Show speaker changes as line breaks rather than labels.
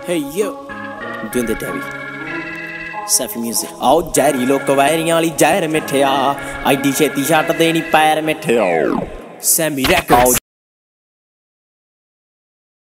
Hey yo, doing the Debbie. Safi music. आओ जहरी लोक वायरियां वाली जहर मिठिया आईडी छेती छट देनी पैर मिठिया Sammy Records.